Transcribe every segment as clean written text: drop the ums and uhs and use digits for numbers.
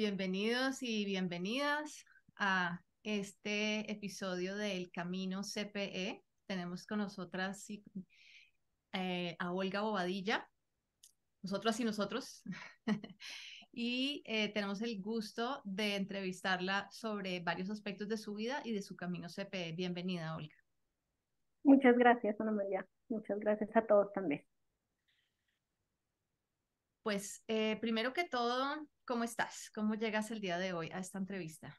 Bienvenidos y bienvenidas a este episodio del Camino CPE. Tenemos con nosotras a Olga Bobadilla, nosotras y nosotros, y tenemos el gusto de entrevistarla sobre varios aspectos de su vida y de su camino CPE. Bienvenida, Olga. Muchas gracias, Ana María. Muchas gracias a todos también. Pues primero que todo, ¿cómo estás? ¿Cómo llegas el día de hoy a esta entrevista?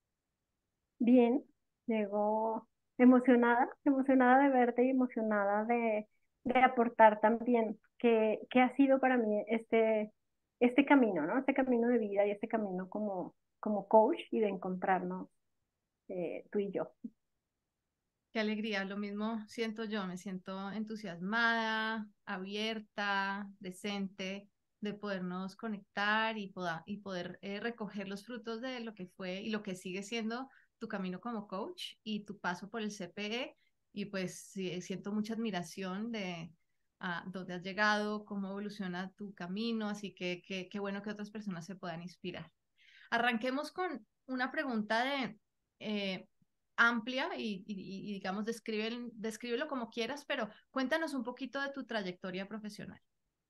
Bien, llego emocionada de verte y emocionada de aportar también que ha sido para mí este camino, ¿no? Este camino de vida y este camino como coach y de encontrarnos tú y yo. Qué alegría, lo mismo siento yo, me siento entusiasmada, abierta, decente, de podernos conectar y poder recoger los frutos de lo que fue y lo que sigue siendo tu camino como coach y tu paso por el CPE. Y pues sí, siento mucha admiración de dónde has llegado, cómo evoluciona tu camino, así que qué bueno que otras personas se puedan inspirar. Arranquemos con una pregunta de amplia y digamos, descríbelo como quieras, pero cuéntanos un poquito de tu trayectoria profesional.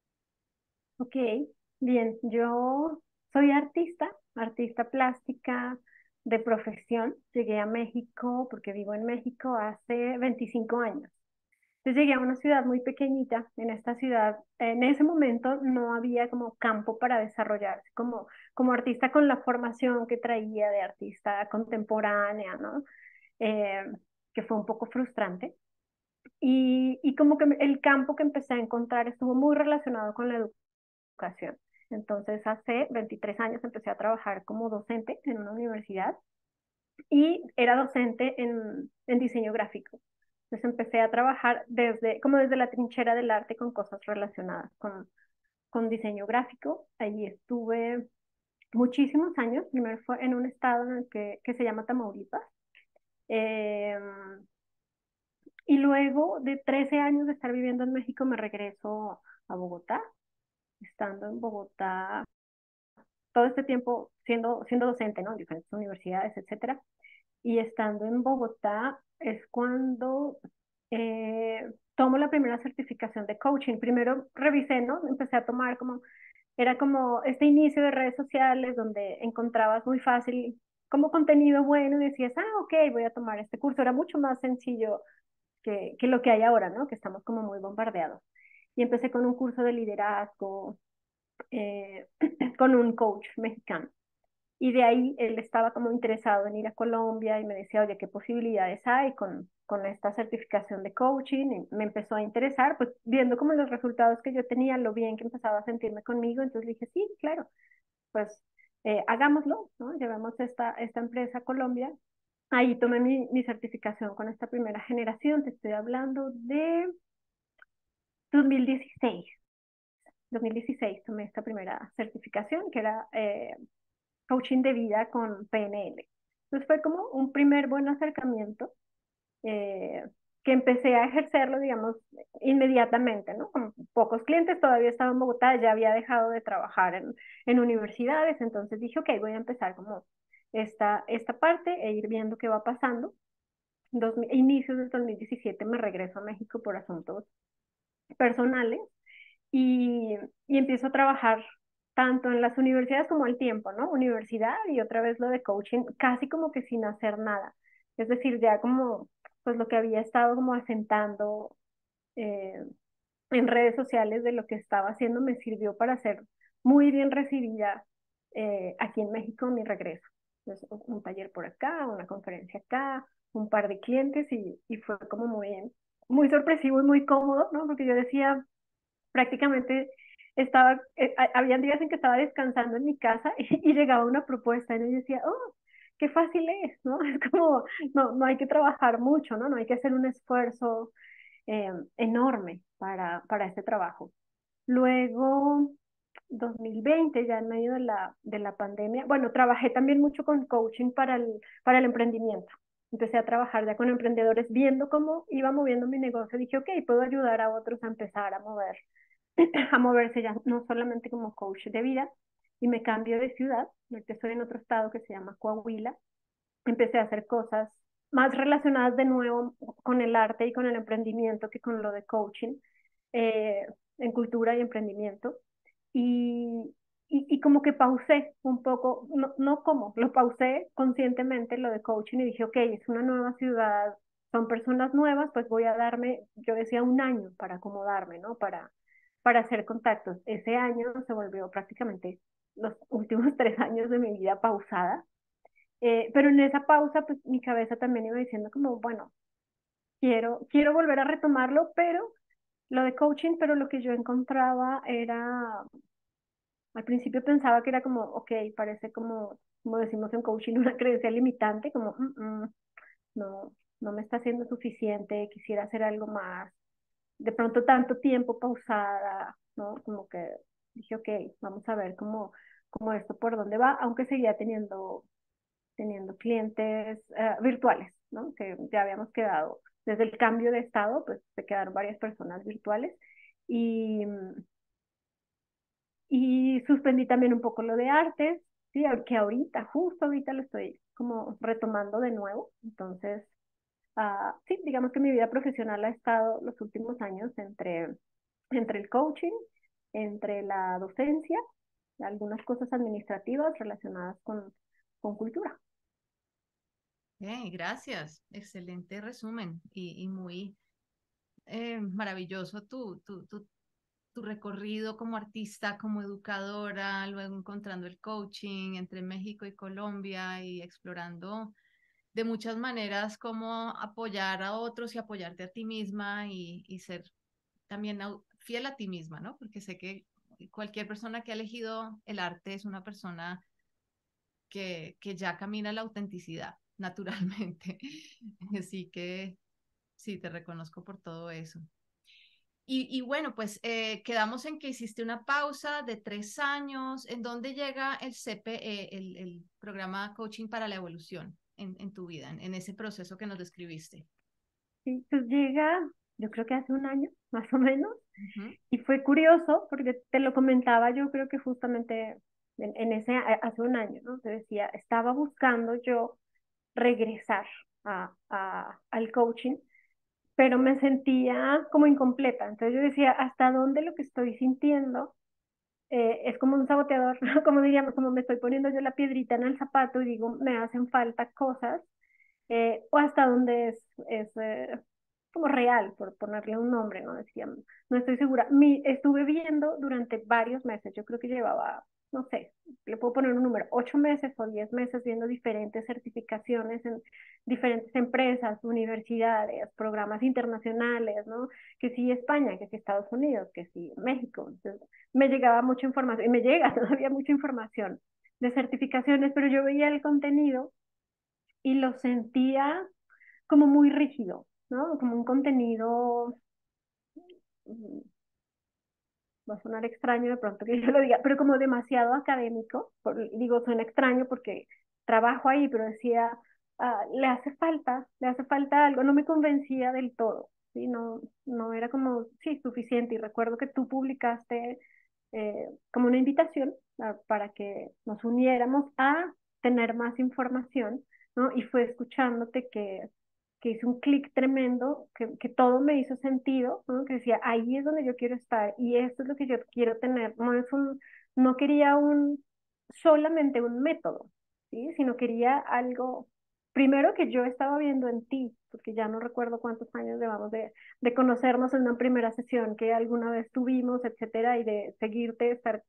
Ok, bien, yo soy artista plástica de profesión. Llegué a México porque vivo en México hace 25 años. Entonces llegué a una ciudad muy pequeñita. En esta ciudad, en ese momento no había como campo para desarrollarse como artista con la formación que traía de artista contemporánea, ¿no? Eh, que fue un poco frustrante. Y como que el campo que empecé a encontrar estuvo muy relacionado con la educación. Entonces hace 23 años empecé a trabajar como docente en una universidad y era docente en diseño gráfico. Entonces empecé a trabajar como desde la trinchera del arte con cosas relacionadas con diseño gráfico. Allí estuve muchísimos años. Primero fue en un estado en el que se llama Tamaulipas. Eh, y luego de 13 años de estar viviendo en México me regreso a Bogotá. Estando en Bogotá todo este tiempo siendo docente, ¿no? En diferentes universidades, etcétera. Y estando en Bogotá es cuando tomo la primera certificación de coaching. Primero revisé, ¿no? Empecé a tomar era como este inicio de redes sociales donde encontrabas muy fácil como contenido bueno y decías, ok, voy a tomar este curso. Era mucho más sencillo que lo que hay ahora, ¿no? Que estamos como muy bombardeados. Y empecé con un curso de liderazgo, eh, con un coach mexicano. Y de ahí él estaba como interesado en ir a Colombia y me decía, oye, ¿qué posibilidades hay con esta certificación de coaching? Y me empezó a interesar, pues viendo como los resultados que yo tenía, lo bien que empezaba a sentirme conmigo, entonces dije, sí, claro, pues hagámoslo, ¿no? Llevamos esta empresa a Colombia. Ahí tomé mi certificación con esta primera generación, te estoy hablando de 2016. 2016 tomé esta primera certificación que era coaching de vida con PNL. Entonces fue como un primer buen acercamiento eh, que empecé a ejercerlo, digamos, inmediatamente, ¿no? Con pocos clientes, todavía estaba en Bogotá, ya había dejado de trabajar en universidades, entonces dije, ok, voy a empezar como esta parte e ir viendo qué va pasando. Inicios de 2017 me regreso a México por asuntos personales y empiezo a trabajar tanto en las universidades como al tiempo, ¿no? Universidad y otra vez lo de coaching, casi como que sin hacer nada. Es decir, ya como pues lo que había estado como asentando eh, en redes sociales de lo que estaba haciendo me sirvió para ser muy bien recibida aquí en México en mi regreso. Entonces, un taller por acá, una conferencia acá, un par de clientes y fue como muy sorpresivo y muy cómodo, ¿no? Porque yo decía, prácticamente habían días en que estaba descansando en mi casa y llegaba una propuesta y yo decía, oh, qué fácil es, ¿no? Es como, no hay que trabajar mucho, ¿no? No hay que hacer un esfuerzo enorme para este trabajo. Luego, 2020, ya en medio de la pandemia, bueno, trabajé también mucho con coaching para el emprendimiento. Empecé a trabajar ya con emprendedores, viendo cómo iba moviendo mi negocio. Dije, ok, puedo ayudar a otros a empezar a moverse ya no solamente como coach de vida. y me cambio de ciudad. Ahorita estoy en otro estado que se llama Coahuila. Empecé a hacer cosas más relacionadas de nuevo con el arte y con el emprendimiento que con lo de coaching, eh, en cultura y emprendimiento. Y, y como que pausé un poco, no, no como, lo pausé conscientemente lo de coaching y dije, ok, es una nueva ciudad, son personas nuevas, pues voy a darme, yo decía un año para acomodarme, ¿no? Para hacer contactos. Ese año se volvió prácticamente los últimos 3 años de mi vida pausada, pero en esa pausa, pues mi cabeza también iba diciendo como, bueno, quiero volver a retomarlo, pero lo de coaching, pero lo que yo encontraba era, al principio pensaba que era como, ok, parece como decimos en coaching, una creencia limitante, como, no, no me está siendo suficiente, quisiera hacer algo más, de pronto tanto tiempo pausada, ¿no? Como que dije, ok, vamos a ver cómo esto por dónde va, aunque seguía teniendo clientes virtuales, ¿no? Que ya habíamos quedado, desde el cambio de estado, pues se quedaron varias personas virtuales y, y suspendí también un poco lo de artes, sí, que ahorita, justo ahorita lo estoy como retomando de nuevo, entonces, sí, digamos que mi vida profesional ha estado los últimos años entre el coaching, entre la docencia, algunas cosas administrativas relacionadas con cultura. Gracias, excelente resumen y muy maravilloso tu recorrido como artista, como educadora, luego encontrando el coaching entre México y Colombia y explorando de muchas maneras cómo apoyar a otros y apoyarte a ti misma y ser también fiel a ti misma, ¿no? Porque sé que cualquier persona que ha elegido el arte es una persona que ya camina la autenticidad naturalmente. Así que sí, te reconozco por todo eso. Y bueno, pues quedamos en que hiciste una pausa de 3 años. ¿En dónde llega el CPE, el programa Coaching para la Evolución en tu vida, en ese proceso que nos describiste? Sí, pues llega, yo creo que hace un año, más o menos, Ujú. y fue curioso porque te lo comentaba yo creo que justamente en ese, hace un año, ¿no? Te decía, estaba buscando yo regresar al coaching, pero me sentía como incompleta. Entonces yo decía, ¿hasta dónde lo que estoy sintiendo es como un saboteador? Como diríamos, como me estoy poniendo yo la piedrita en el zapato y digo, me hacen falta cosas, o hasta dónde es como real, por ponerle un nombre, ¿no? Decía, no estoy segura. Estuve viendo durante varios meses, yo creo que llevaba, no sé, le puedo poner un número, 8 meses o 10 meses viendo diferentes certificaciones en diferentes empresas, universidades, programas internacionales, ¿no? Que sí España, que sí Estados Unidos, que sí México. Entonces, me llegaba mucha información, y me llega todavía mucha información de certificaciones, pero yo veía el contenido y lo sentía como muy rígido, ¿no? Como un contenido, mm, va a sonar extraño de pronto que yo lo diga, pero como demasiado académico. Digo, suena extraño porque trabajo ahí, pero decía, le hace falta algo, no me convencía del todo, ¿sí? No, no era como, sí, suficiente. Y recuerdo que tú publicaste como una invitación para que nos uniéramos a tener más información, ¿no? Y fue escuchándote que hice un clic tremendo, que todo me hizo sentido, ¿no? Que decía, ahí es donde yo quiero estar y esto es lo que yo quiero tener. No quería solamente un método, ¿sí? Sino quería algo, primero que yo estaba viendo en ti, porque ya no recuerdo cuántos años llevamos de conocernos en una primera sesión que alguna vez tuvimos, etcétera, y de seguirte, estar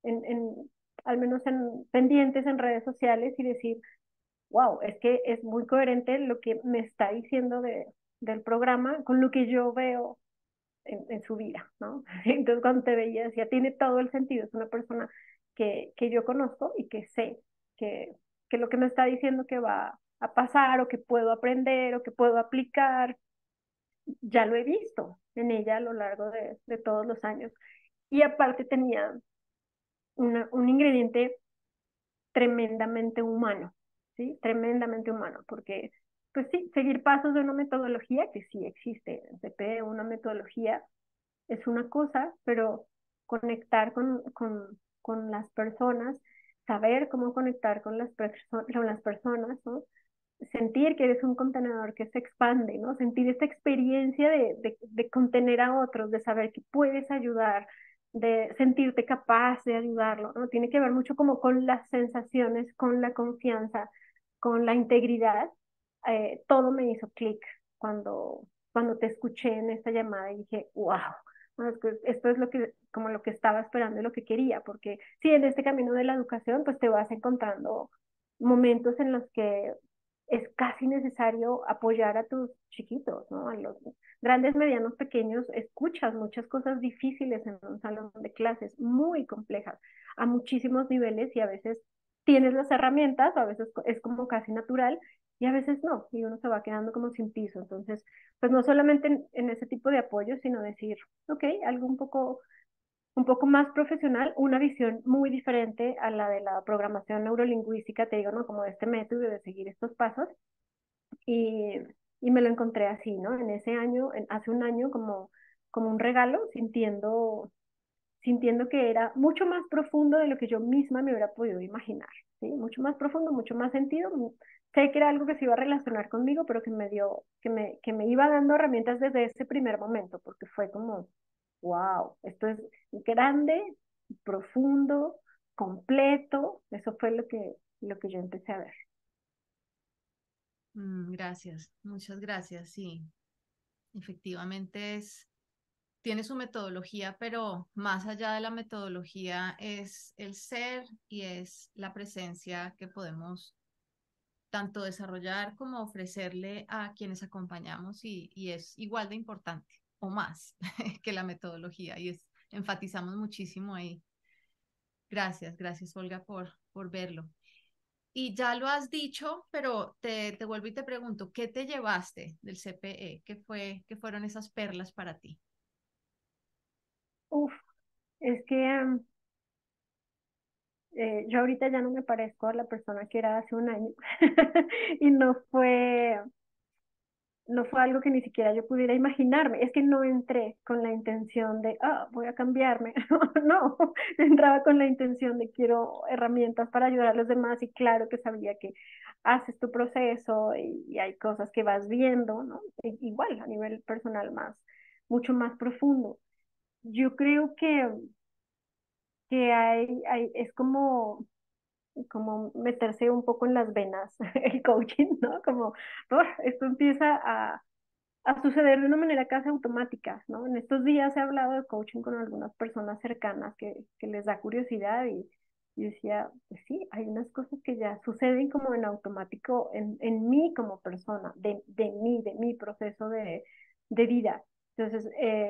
al menos pendientes en redes sociales y decir, wow, es que es muy coherente lo que me está diciendo del programa con lo que yo veo en su vida, ¿no? Entonces cuando te veía decía, tiene todo el sentido, es una persona que yo conozco y que sé que, que lo que me está diciendo que va a pasar o que puedo aprender o que puedo aplicar, ya lo he visto en ella a lo largo de todos los años. Y aparte tenía un ingrediente tremendamente humano, ¿sí? Tremendamente humano, porque, pues sí, seguir pasos de una metodología que sí existe, en CP, una metodología es una cosa, pero conectar con las personas, saber cómo conectar con las personas, ¿no? Sentir que eres un contenedor que se expande, ¿no? Sentir esta experiencia de contener a otros, de saber que puedes ayudar, de sentirte capaz de ayudarlo, ¿no? Tiene que ver mucho como con las sensaciones, con la confianza, con la integridad. Todo me hizo clic cuando te escuché en esta llamada y dije, wow, esto es lo que, como lo que estaba esperando y lo que quería, porque sí, en este camino de la educación, pues te vas encontrando momentos en los que es casi necesario apoyar a tus chiquitos, ¿no? A los grandes, medianos, pequeños, escuchas muchas cosas difíciles en un salón de clases, muy complejas, a muchísimos niveles y a veces tienes las herramientas, o a veces es como casi natural y a veces no, y uno se va quedando como sin piso. Entonces, pues no solamente en ese tipo de apoyo, sino decir, ok, algo un poco más profesional, una visión muy diferente a la de la programación neurolingüística, te digo, ¿no? Como de este método de seguir estos pasos. Y, y me lo encontré así, ¿no? En ese año, hace un año, como un regalo, sintiendo que era mucho más profundo de lo que yo misma me hubiera podido imaginar, ¿sí? Mucho más profundo, mucho más sentido. Sé que era algo que se iba a relacionar conmigo, pero que me dio, que me iba dando herramientas desde ese primer momento, porque fue como, wow, esto es grande, profundo, completo. Eso fue lo que yo empecé a ver. Gracias, muchas gracias. Sí, efectivamente tiene su metodología, pero más allá de la metodología es el ser y es la presencia que podemos tanto desarrollar como ofrecerle a quienes acompañamos y es igual de importante o más que la metodología y enfatizamos muchísimo ahí. Gracias, gracias Olga por verlo. Y ya lo has dicho, pero te vuelvo y te pregunto, ¿qué te llevaste del CPE? ¿Qué fueron esas perlas para ti? Uf, es que yo ahorita ya no me parezco a la persona que era hace un año y no fue algo que ni siquiera yo pudiera imaginarme. Es que no entré con la intención de, voy a cambiarme. No, entraba con la intención de quiero herramientas para ayudar a los demás y claro que sabía que haces tu proceso y hay cosas que vas viendo, ¿no? Igual a nivel personal mucho más profundo. Yo creo que es como meterse un poco en las venas el coaching, ¿no? Como esto empieza a suceder de una manera casi automática, ¿no? En estos días he hablado de coaching con algunas personas cercanas que les da curiosidad y decía, pues sí, hay unas cosas que ya suceden como en automático en mí como persona, de mi proceso de vida. Entonces,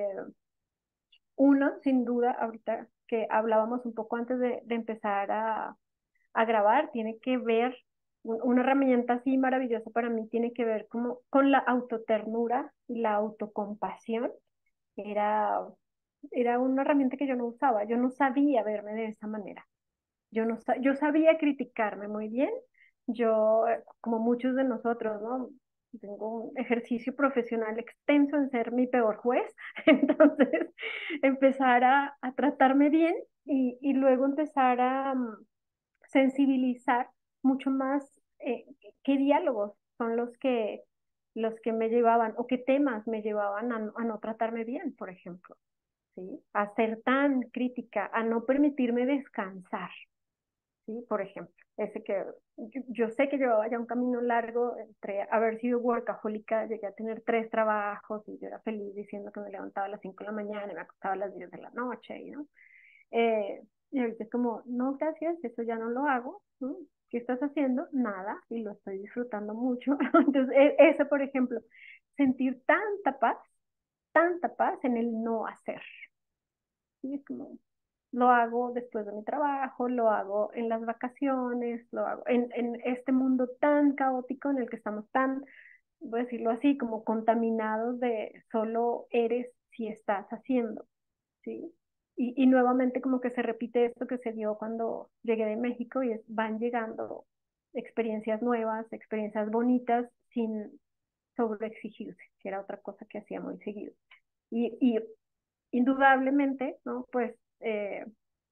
uno, sin duda, ahorita que hablábamos un poco antes de empezar a grabar, tiene que ver, una herramienta así maravillosa para mí tiene que ver como con la autoternura y la autocompasión. Era, era una herramienta que yo no usaba, yo no sabía verme de esa manera. Yo sabía criticarme muy bien. Yo, como muchos de nosotros, ¿no? Tengo un ejercicio profesional extenso en ser mi peor juez. Entonces, empezar a tratarme bien y luego empezar a sensibilizar mucho más qué diálogos son los que me llevaban o qué temas me llevaban a no tratarme bien, por ejemplo, ¿sí? A ser tan crítica, a no permitirme descansar. ¿Sí? Por ejemplo, ese que yo sé que llevaba ya un camino largo entre haber sido workahólica, llegué a tener 3 trabajos y yo era feliz diciendo que me levantaba a las 5 de la mañana y me acostaba a las 10 de la noche, ¿no? Y ahorita es como, no, gracias, eso ya no lo hago, ¿no? ¿Qué estás haciendo? Nada, y lo estoy disfrutando mucho. Entonces, eso, por ejemplo, sentir tanta paz en el no hacer. ¿Sí? Es como, lo hago después de mi trabajo, lo hago en las vacaciones, lo hago en este mundo tan caótico en el que estamos tan, voy a decirlo así, como contaminados de solo eres si estás haciendo, ¿sí? Y nuevamente como que se repite esto que se dio cuando llegué de México y van llegando experiencias nuevas, experiencias bonitas sin sobreexigirse, que era otra cosa que hacía muy seguido. Y indudablemente, ¿no? Pues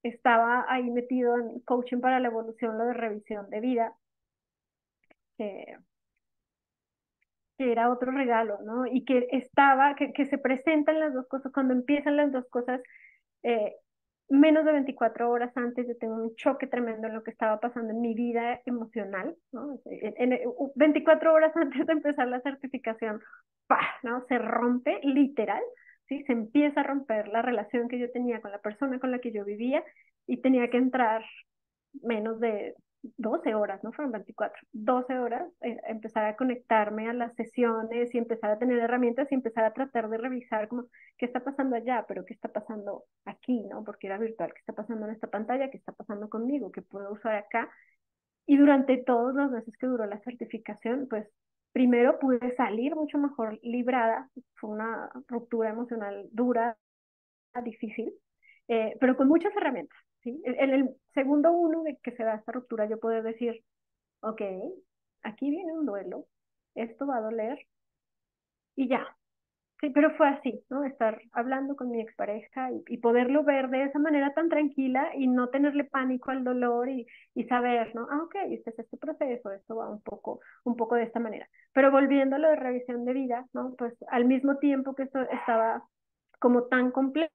estaba ahí metido en coaching para la evolución, lo de revisión de vida, que, que era otro regalo, ¿no? Y que estaba, que se presentan las dos cosas, cuando empiezan las dos cosas, eh, menos de 24 horas antes yo tengo un choque tremendo en lo que estaba pasando en mi vida emocional, ¿no? 24 horas antes de empezar la certificación, ¡pah! ¿No? Se rompe literal, ¿sí? Se empieza a romper la relación que yo tenía con la persona con la que yo vivía y tenía que entrar menos de 12 horas, no fueron 24, 12 horas, empezar a conectarme a las sesiones y empezar a tener herramientas y empezar a tratar de revisar como qué está pasando allá, pero qué está pasando aquí, ¿no? Porque era virtual, qué está pasando en esta pantalla, qué está pasando conmigo, qué puedo usar acá. Y durante todos los meses que duró la certificación, pues primero pude salir mucho mejor librada, fue una ruptura emocional dura, difícil, pero con muchas herramientas, ¿sí? En el segundo uno de que se da esta ruptura, yo puedo decir, ok, aquí viene un duelo, esto va a doler y ya. Sí, pero fue así, ¿no? Estar hablando con mi expareja y poderlo ver de esa manera tan tranquila y no tenerle pánico al dolor y saber, ¿no? Ah, ok, este es este proceso, esto va un poco de esta manera. Pero volviendo a lo de revisión de vida, ¿no? Pues al mismo tiempo que esto estaba como tan complejo,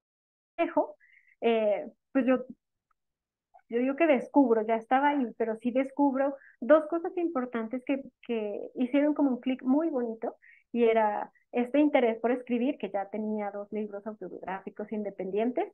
pues yo digo que descubro, ya estaba ahí, pero sí descubro dos cosas importantes que hicieron como un clic muy bonito y era este interés por escribir, que ya tenía dos libros autobiográficos independientes,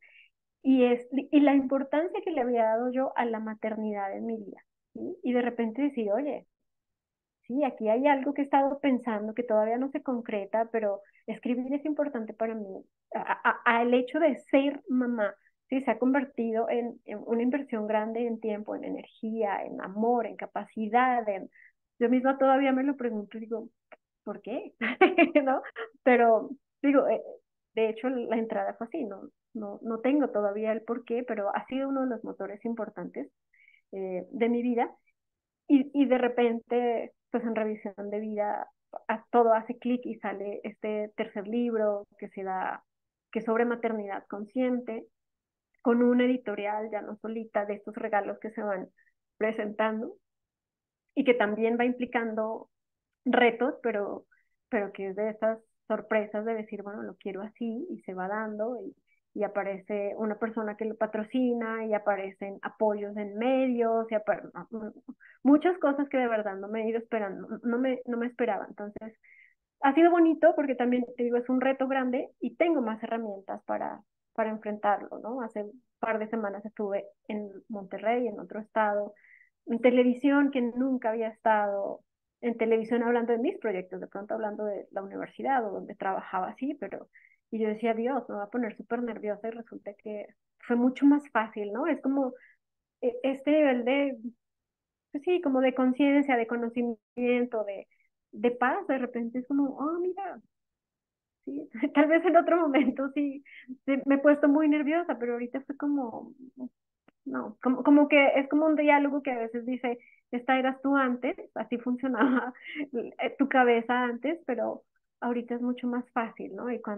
y la importancia que le había dado yo a la maternidad en mi vida. ¿Sí? Y de repente decir, oye, sí, aquí hay algo que he estado pensando que todavía no se concreta, pero escribir es importante para mí. El hecho de ser mamá, sí, se ha convertido en una inversión grande en tiempo, en energía, en amor, en capacidad, yo misma todavía me lo pregunto y digo, ¿por qué? ¿No? Pero digo, de hecho la entrada fue así, no tengo todavía el por qué, pero ha sido uno de los motores importantes de mi vida y de repente, pues en revisión de vida, todo hace clic y sale este tercer libro que es sobre maternidad consciente, con una editorial ya no solita de estos regalos que se van presentando y que también va implicando retos, pero que es de estas sorpresas de decir, bueno, lo quiero así y se va dando y aparece una persona que lo patrocina y aparecen apoyos en medios y muchas cosas que de verdad no me he ido esperando, no me esperaba. Entonces, ha sido bonito porque también, te digo, es un reto grande y tengo más herramientas para enfrentarlo, ¿no? Hace un par de semanas estuve en Monterrey, en otro estado, en televisión que nunca había estado, en televisión hablando de mis proyectos, de pronto hablando de la universidad o donde trabajaba así, pero, y yo decía, Dios, me va a poner súper nerviosa y resulta que fue mucho más fácil, ¿no? Es como este nivel de, pues sí, como de conciencia, de conocimiento, de paz, de repente es como, oh, mira, sí, tal vez en otro momento sí, me he puesto muy nerviosa, pero ahorita fue como, no, como que es como un diálogo que a veces dice, esta eras tú antes, así funcionaba tu cabeza antes, pero ahorita es mucho más fácil, ¿no? Y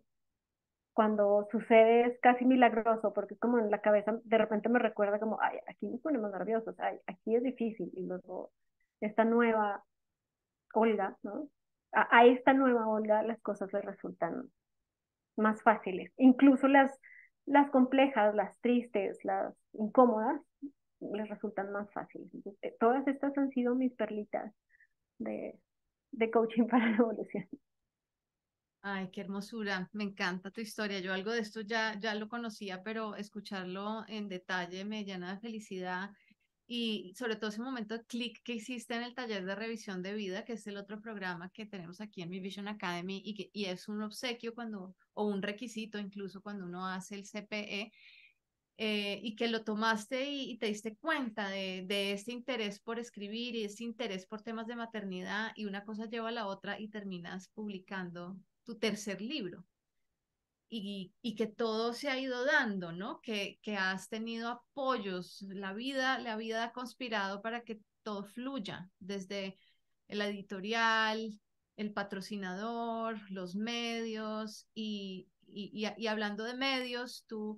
cuando sucede es casi milagroso, porque es como en la cabeza de repente me recuerda como, ay, aquí nos ponemos nerviosos, ay, aquí es difícil, y luego esta nueva Olga, ¿no? A esta nueva Olga las cosas le resultan más fáciles, incluso las complejas, las tristes, las incómodas, les resultan más fáciles. Entonces, todas estas han sido mis perlitas de, de coaching para la evolución. Ay, qué hermosura, me encanta tu historia. Yo algo de esto ya lo conocía, pero escucharlo en detalle me llena de felicidad y sobre todo ese momento de clic que hiciste en el taller de revisión de vida, que es el otro programa que tenemos aquí en Mi Vision Academy y es un obsequio cuando, o un requisito incluso cuando uno hace el CPE, y que lo tomaste y te diste cuenta de este interés por escribir y este interés por temas de maternidad y una cosa lleva a la otra y terminas publicando tu tercer libro y que todo se ha ido dando, ¿no? Que has tenido apoyos, la vida ha conspirado para que todo fluya, desde la editorial, el patrocinador, los medios y hablando de medios, tú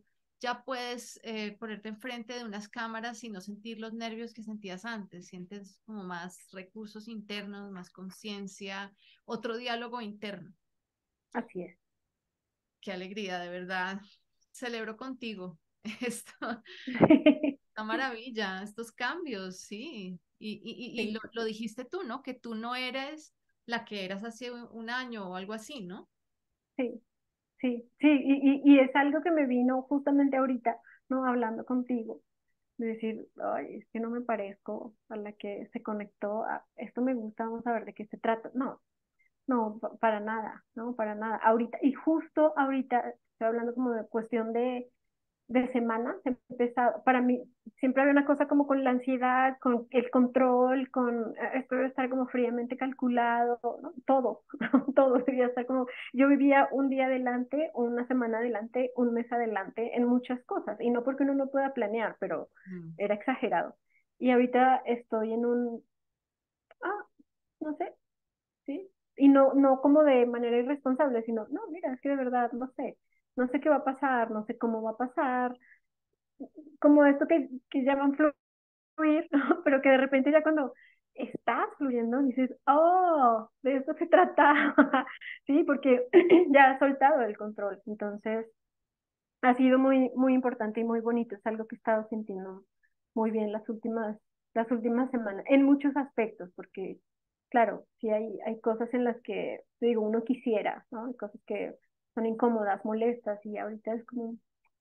ya puedes ponerte enfrente de unas cámaras y no sentir los nervios que sentías antes, sientes como más recursos internos, más conciencia, otro diálogo interno. Así es. Qué alegría, de verdad. Celebro contigo esto, esta maravilla, estos cambios, sí. Y Sí, lo dijiste tú, ¿no? Que tú no eres la que eras hace un año o algo así, ¿no? sí, sí, sí, y es algo que me vino justamente ahorita, ¿no? Hablando contigo, de decir, ay, es que no me parezco a la que se conectó, esto me gusta, vamos a ver de qué se trata. No, no, para nada, no, para nada. Ahorita, y justo ahorita, estoy hablando como de cuestión de semanas, empezado, para mí siempre había una cosa como con la ansiedad, con el control, con esto debe estar como fríamente calculado, ¿no? Todo, todo debía estar como, yo vivía un día adelante, una semana adelante, un mes adelante en muchas cosas, y no porque uno no pueda planear, pero Mm. era exagerado. Y ahorita estoy en ah, no sé, ¿sí? Y no, no como de manera irresponsable, sino, no, mira, es que de verdad no sé, no sé qué va a pasar, no sé cómo va a pasar, como esto que llaman fluir, ¿no? Pero que de repente ya cuando estás fluyendo dices, oh, de esto se trata, sí, porque ya has soltado el control. Entonces, ha sido muy, muy importante y muy bonito, es algo que he estado sintiendo muy bien las últimas semanas, en muchos aspectos, porque, claro, sí hay cosas en las que, digo, uno quisiera, ¿no? Hay cosas que son incómodas, molestas, y ahorita es como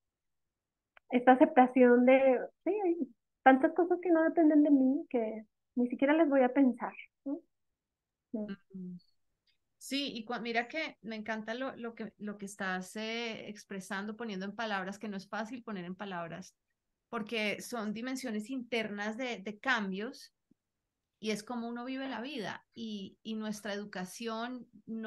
esta aceptación de, sí, hay tantas cosas que no dependen de mí que ni siquiera las voy a pensar, ¿no? Mm, Mm. Sí, y mira que me encanta lo que estás expresando, poniendo en palabras, que no es fácil poner en palabras, porque son dimensiones internas de cambios y es como uno vive la vida y nuestra educación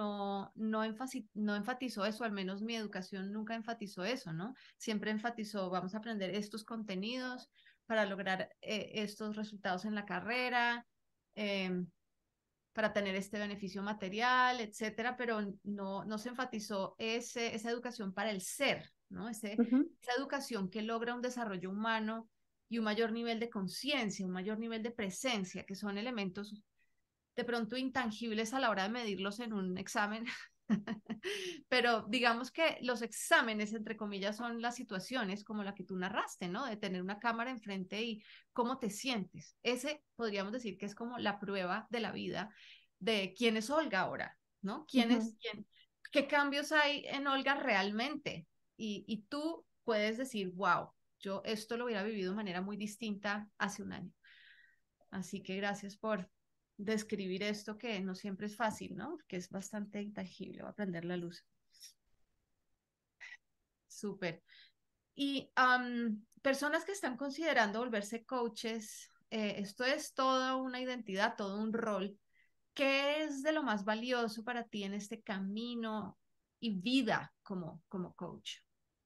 no enfatizó eso, al menos mi educación nunca enfatizó eso, ¿no? Siempre enfatizó, vamos a aprender estos contenidos para lograr estos resultados en la carrera. em, para tener este beneficio material, etcétera, pero no se enfatizó esa educación para el ser, ¿no? ujú, Esa educación que logra un desarrollo humano y un mayor nivel de conciencia, un mayor nivel de presencia, que son elementos de pronto intangibles a la hora de medirlos en un examen. Pero digamos que los exámenes, entre comillas, son las situaciones como la que tú narraste, ¿no? De tener una cámara enfrente y cómo te sientes. Ese podríamos decir que es como la prueba de la vida de quién es Olga ahora, ¿no? ujú. ¿Qué cambios hay en Olga realmente? Y tú puedes decir, wow, yo esto lo hubiera vivido de manera muy distinta hace un año. Así que gracias por describir esto que no siempre es fácil, ¿no? Que es bastante intangible, va a prender la luz. Súper. Y personas que están considerando volverse coaches, esto es toda una identidad, todo un rol. ¿Qué es de lo más valioso para ti en este camino y vida como coach?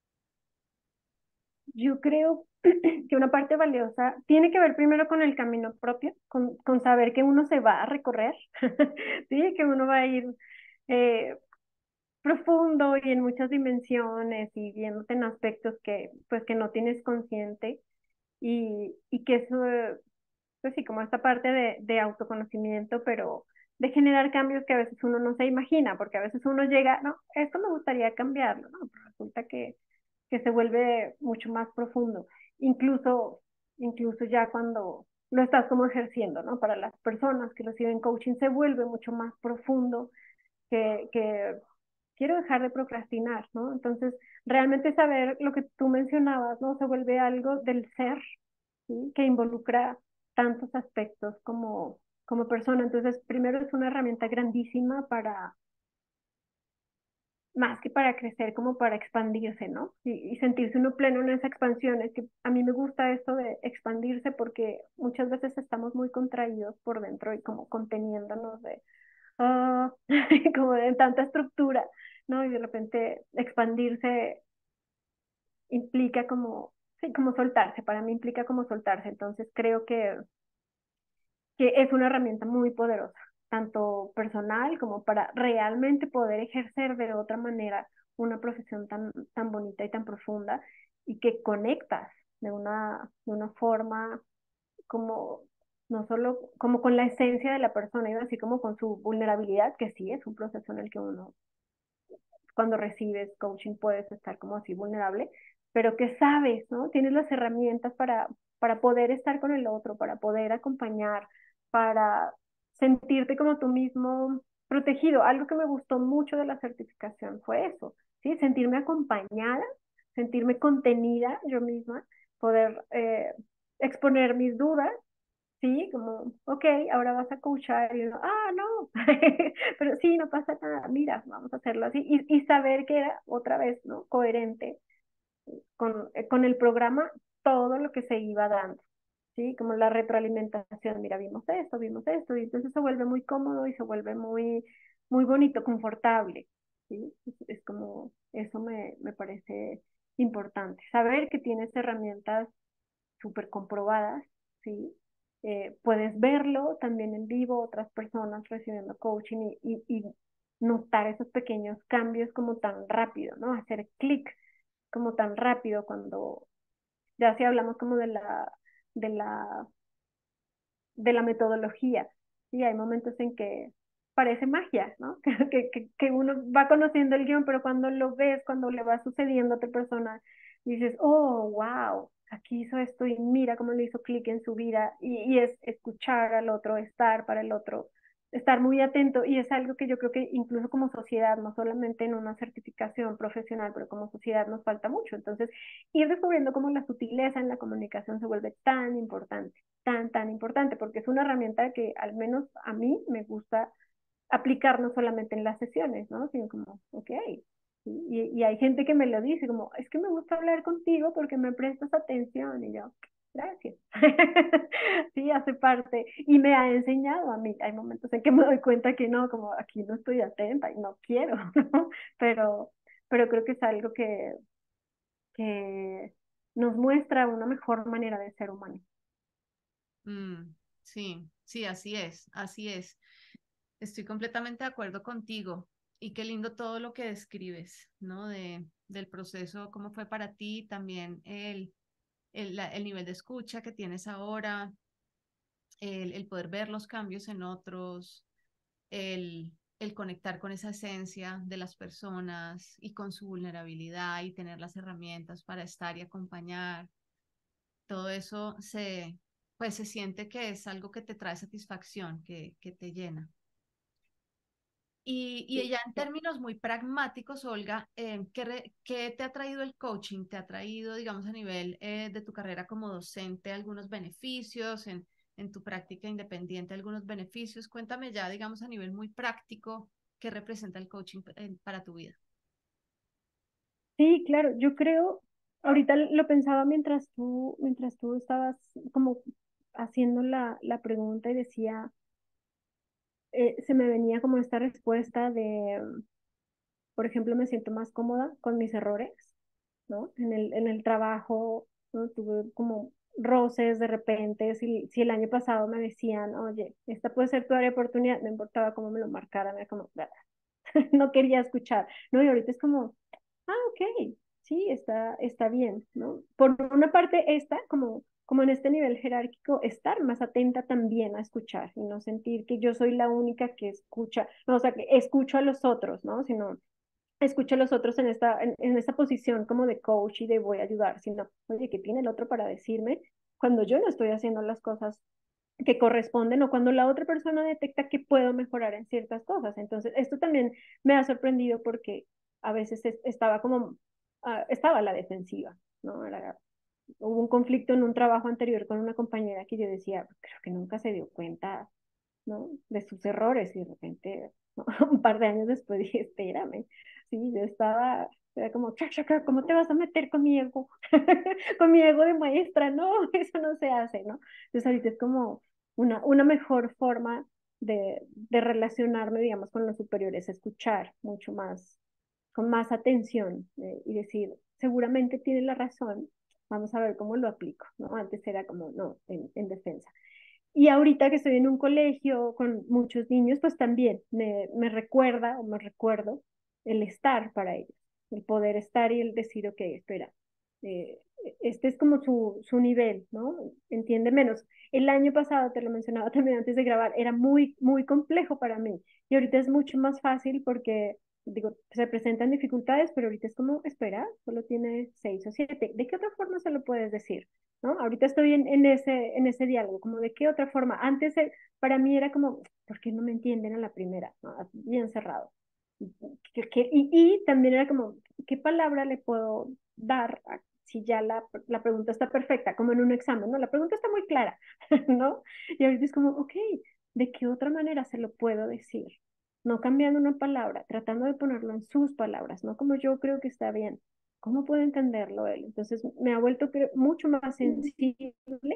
Yo creo que una parte valiosa tiene que ver primero con el camino propio, con saber que uno se va a recorrer, sí, que uno va a ir eh, profundo y en muchas dimensiones y viéndote en aspectos que, pues, que no tienes consciente y que eso, pues sí, como esta parte de autoconocimiento, pero de generar cambios que a veces uno no se imagina, porque a veces uno llega, no, esto me gustaría cambiarlo, ¿no? Pero resulta que se vuelve mucho más profundo, incluso, incluso ya cuando lo estás como ejerciendo, ¿no? Para las personas que reciben coaching se vuelve mucho más profundo que quiero dejar de procrastinar, ¿no? Entonces, realmente saber lo que tú mencionabas, ¿no? Se vuelve algo del ser, ¿sí? Que involucra tantos aspectos como persona. Entonces, primero es una herramienta grandísima para, más que para crecer, como para expandirse, ¿no? Y sentirse uno pleno en esa expansión. Es que a mí me gusta esto de expandirse porque muchas veces estamos muy contraídos por dentro y como conteniéndonos de, ah, como de tanta estructura, ¿no? Y de repente expandirse implica como, sí, como soltarse, para mí implica como soltarse. Entonces creo que es una herramienta muy poderosa, tanto personal como para realmente poder ejercer de otra manera una profesión tan, tan bonita y tan profunda. y que conectas de una forma como, no solo como con la esencia de la persona, y así como con su vulnerabilidad, que sí es un proceso en el que uno, cuando recibes coaching, puedes estar como así vulnerable, pero que sabes, ¿no? Tienes las herramientas para poder estar con el otro, para poder acompañar, para sentirte como tú mismo protegido. Algo que me gustó mucho de la certificación fue eso, ¿sí? Sentirme acompañada, sentirme contenida yo misma, poder exponer mis dudas. Sí, como, ok, ahora vas a coachar y uno, no, pero sí, no pasa nada, mira, vamos a hacerlo así y saber que era otra vez, ¿no? Coherente con el programa, todo lo que se iba dando, ¿sí? Como la retroalimentación, mira, vimos esto, y entonces se vuelve muy cómodo y se vuelve muy, muy bonito, confortable, ¿sí? Es como, eso me parece importante, saber que tienes herramientas súper comprobadas, ¿sí? Puedes verlo también en vivo, otras personas recibiendo coaching y notar esos pequeños cambios como tan rápido, ¿no? Hacer clic como tan rápido cuando, ya si hablamos como de la, de la metodología, ¿sí? Hay momentos en que parece magia, ¿no? Que uno va conociendo el guión, pero cuando lo ves, cuando le va sucediendo a otra persona, dices, oh, wow, aquí hizo esto y mira cómo le hizo clic en su vida y es escuchar al otro, estar para el otro, estar muy atento y es algo que yo creo que incluso como sociedad, no solamente en una certificación profesional, pero como sociedad nos falta mucho. Entonces, ir descubriendo cómo la sutileza en la comunicación se vuelve tan importante, tan importante, porque es una herramienta que al menos a mí me gusta aplicar no solamente en las sesiones, ¿no? Sino como, ok, y hay gente que me lo dice, como, es que me gusta hablar contigo porque me prestas atención, y yo, gracias. Sí, hace parte, y me ha enseñado a mí, hay momentos en que me doy cuenta que no, como aquí no estoy atenta y no quiero, ¿no? Pero, pero creo que es algo que nos muestra una mejor manera de ser humano. Mm, sí, sí, así es, así es. Estoy completamente de acuerdo contigo. Y qué lindo todo lo que describes, ¿no? Del proceso, cómo fue para ti, también el nivel de escucha que tienes ahora, el poder ver los cambios en otros, el conectar con esa esencia de las personas y con su vulnerabilidad y tener las herramientas para estar y acompañar. Todo eso pues se siente que es algo que te trae satisfacción, que te llena. Y Sí, ella en términos muy pragmáticos, Olga, ¿qué te ha traído el coaching? ¿Te ha traído, digamos, a nivel de tu carrera como docente algunos beneficios, en tu práctica independiente algunos beneficios? Cuéntame ya, digamos, a nivel muy práctico, ¿qué representa el coaching para tu vida? sí, claro, yo creo, ahorita lo pensaba mientras tú estabas como haciendo la pregunta y decía, se me venía como esta respuesta de, por ejemplo, me siento más cómoda con mis errores, ¿no? En el trabajo, ¿no? Tuve como roces de repente, si el año pasado me decían, oye, esta puede ser tu área de oportunidad, no importaba cómo me lo marcaran, era como, no quería escuchar, ¿no? Y ahorita es como, ok, sí, está bien, ¿no? Por una parte, como en este nivel jerárquico, estar más atenta también a escuchar y no sentir que yo soy la única que escucha, no, o sea, que escucho a los otros, ¿no? Sino escucho a los otros en esta posición como de coach y de voy a ayudar, sino, oye, ¿qué tiene el otro para decirme cuando yo no estoy haciendo las cosas que corresponden o cuando la otra persona detecta que puedo mejorar en ciertas cosas? Entonces, esto también me ha sorprendido porque a veces estaba como, estaba a la defensiva, ¿no? Hubo un conflicto en un trabajo anterior con una compañera que yo decía, creo que nunca se dio cuenta, ¿no? De sus errores y de repente, ¿no? Un par de años después dije, espérame, sí, yo estaba, era como, ¿cómo te vas a meter con mi ego? Con mi ego de maestra, no, eso no se hace, ¿no? Entonces ahorita es como una mejor forma de relacionarme, digamos, con los superiores, escuchar mucho más, con más atención y decir, seguramente tiene la razón, vamos a ver cómo lo aplico, ¿no? Antes era como, no, en defensa. Y ahorita que estoy en un colegio con muchos niños, pues también me recuerda o me recuerdo el estar para ellos, el poder estar y el decir, ok, espera, este es como su nivel, ¿no? Entiende menos. El año pasado, te lo mencionaba también antes de grabar, era muy, muy complejo para mí. Y ahorita es mucho más fácil porque, digo, se presentan dificultades, pero ahorita es como, espera, solo tiene 6 o 7. ¿De qué otra forma se lo puedes decir? ¿No? Ahorita estoy en ese diálogo, como de qué otra forma. Antes para mí era como, ¿por qué no me entienden a la primera? ¿No? Bien cerrado. Y también era como, ¿qué palabra le puedo dar si ya la pregunta está perfecta, como en un examen, ¿no? La pregunta está muy clara, ¿no? Y ahorita es como, ok, ¿de qué otra manera se lo puedo decir? No cambiando una palabra, tratando de ponerlo en sus palabras, no como yo creo que está bien. ¿Cómo puede entenderlo él? Entonces me ha vuelto mucho más sensible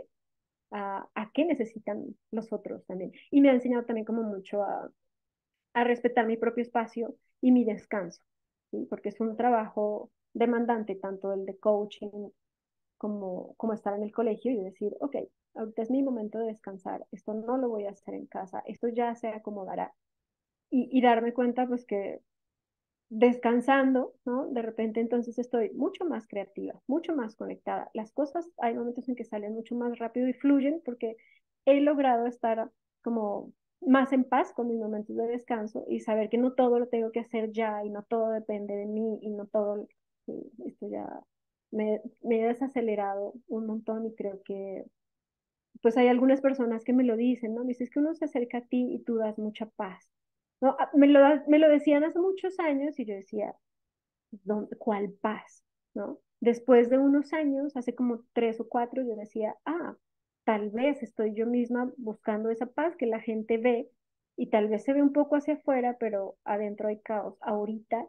a qué necesitan los otros también. Y me ha enseñado también como mucho a respetar mi propio espacio y mi descanso, ¿sí? Porque es un trabajo demandante, tanto el de coaching como estar en el colegio y decir, ok, ahorita es mi momento de descansar, esto no lo voy a hacer en casa, esto ya se acomodará. Y darme cuenta pues que descansando, ¿no? De repente entonces estoy mucho más creativa, mucho más conectada. Las cosas, hay momentos en que salen mucho más rápido y fluyen porque he logrado estar como más en paz con mis momentos de descanso y saber que no todo lo tengo que hacer ya y no todo depende de mí y no todo, esto ya me he desacelerado un montón y creo que pues hay algunas personas que me lo dicen, ¿no? Dices que uno se acerca a ti y tú das mucha paz. ¿No? Me lo decían hace muchos años y yo decía, ¿cuál paz? ¿No? Después de unos años, hace como 3 o 4, yo decía, tal vez estoy yo misma buscando esa paz que la gente ve y tal vez se ve un poco hacia afuera, pero adentro hay caos. Ahorita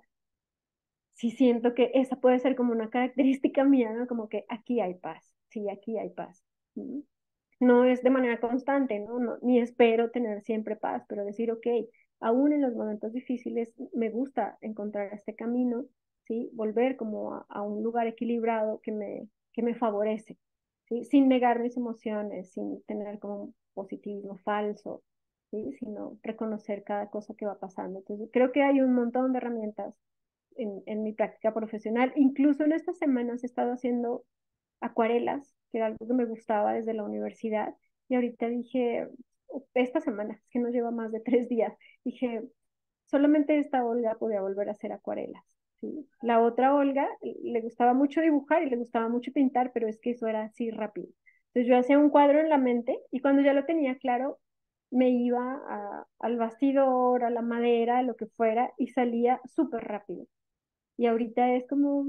sí siento que esa puede ser como una característica mía, ¿no? Como que aquí hay paz, sí, aquí hay paz. ¿Mm? No es de manera constante, ¿no? Ni espero tener siempre paz, pero decir, ok, aún en los momentos difíciles me gusta encontrar este camino, ¿sí? Volver como a un lugar equilibrado que me favorece, ¿sí? Sin negar mis emociones, sin tener como un positivismo falso, ¿sí? Sino reconocer cada cosa que va pasando. Entonces, creo que hay un montón de herramientas en mi práctica profesional. Incluso en estas semanas he estado haciendo acuarelas, que era algo que me gustaba desde la universidad. Y ahorita dije, esta semana, es que no lleva más de 3 días, dije, solamente esta Olga podía volver a hacer acuarelas. ¿Sí? La otra Olga le gustaba mucho dibujar y le gustaba mucho pintar, pero es que eso era así rápido. Entonces yo hacía un cuadro en la mente y cuando ya lo tenía claro, me iba al bastidor, a la madera, a lo que fuera, y salía súper rápido. Y ahorita es como,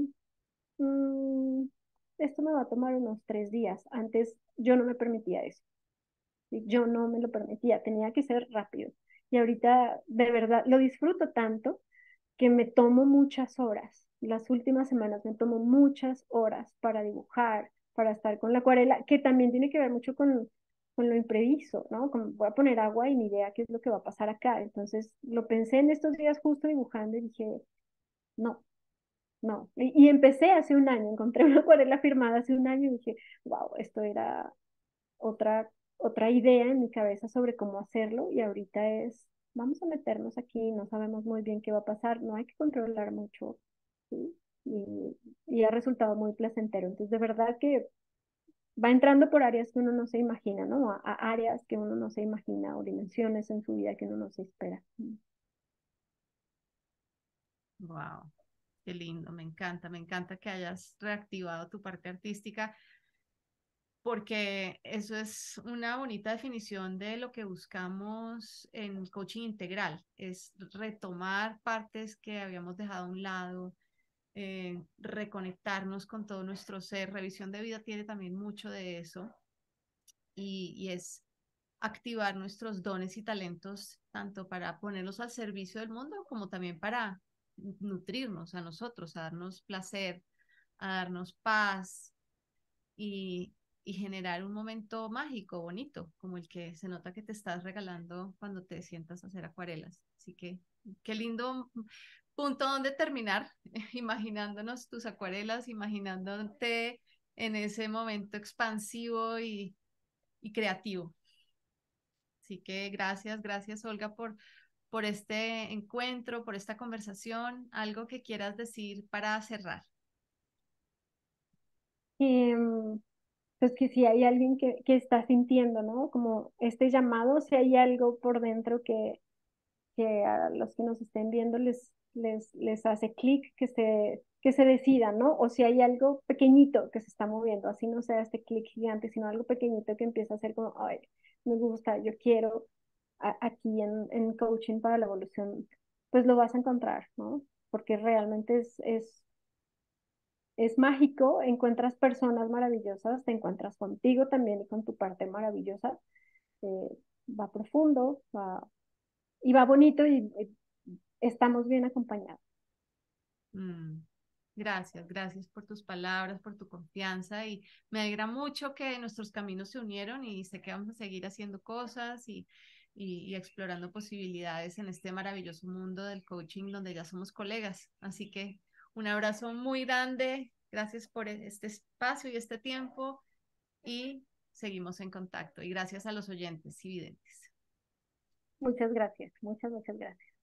mm, esto me va a tomar unos 3 días. Antes yo no me permitía eso. ¿Sí? Yo no me lo permitía, tenía que ser rápido. Y ahorita de verdad lo disfruto tanto que me tomo muchas horas. Las últimas semanas me tomo muchas horas para dibujar, para estar con la acuarela, que también tiene que ver mucho con lo imprevisto, ¿no? Como voy a poner agua y ni idea qué es lo que va a pasar acá. Entonces lo pensé en estos días justo dibujando y dije, no, no, y empecé hace un año, encontré una acuarela firmada hace un año y dije, wow, esto era otra idea en mi cabeza sobre cómo hacerlo y ahorita es, vamos a meternos aquí, no sabemos muy bien qué va a pasar, no hay que controlar mucho, ¿sí? Y ha resultado muy placentero. Entonces, de verdad que va entrando por áreas que uno no se imagina, ¿no? A áreas que uno no se imagina o dimensiones en su vida que uno no se espera. Wow, qué lindo, me encanta que hayas reactivado tu parte artística porque eso es una bonita definición de lo que buscamos en coaching integral, es retomar partes que habíamos dejado a un lado, reconectarnos con todo nuestro ser. Revisión de vida tiene también mucho de eso y es activar nuestros dones y talentos tanto para ponerlos al servicio del mundo como también para nutrirnos a nosotros, a darnos placer, a darnos paz y, y generar un momento mágico, bonito, como el que se nota que te estás regalando cuando te sientas a hacer acuarelas. Así que qué lindo punto donde terminar, imaginándonos tus acuarelas, imaginándote en ese momento expansivo y creativo. Así que gracias, gracias Olga por este encuentro, por esta conversación. Algo que quieras decir para cerrar. em, pues que si hay alguien que está sintiendo, ¿no? Como este llamado, si hay algo por dentro que a los que nos estén viendo les hace clic, que se decidan, ¿no? O si hay algo pequeñito que se está moviendo, así no sea este clic gigante, sino algo pequeñito que empieza a ser como, ay, me gusta, yo quiero aquí en coaching para la evolución, pues lo vas a encontrar, ¿no? Porque realmente es mágico, encuentras personas maravillosas, te encuentras contigo también y con tu parte maravillosa, eh, va profundo, y va bonito y estamos bien acompañados. Mm. Gracias, gracias por tus palabras, por tu confianza y me alegra mucho que nuestros caminos se unieron y sé que vamos a seguir haciendo cosas y explorando posibilidades en este maravilloso mundo del coaching donde ya somos colegas. Así que un abrazo muy grande, gracias por este espacio y este tiempo y seguimos en contacto y gracias a los oyentes y videntes. Muchas gracias, muchas gracias.